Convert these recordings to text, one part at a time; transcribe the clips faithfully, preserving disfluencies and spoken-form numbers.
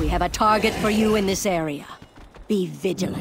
We have a target for you in this area. Be vigilant.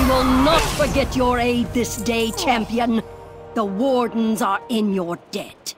Forget your aid this day, champion. The Wardens are in your debt.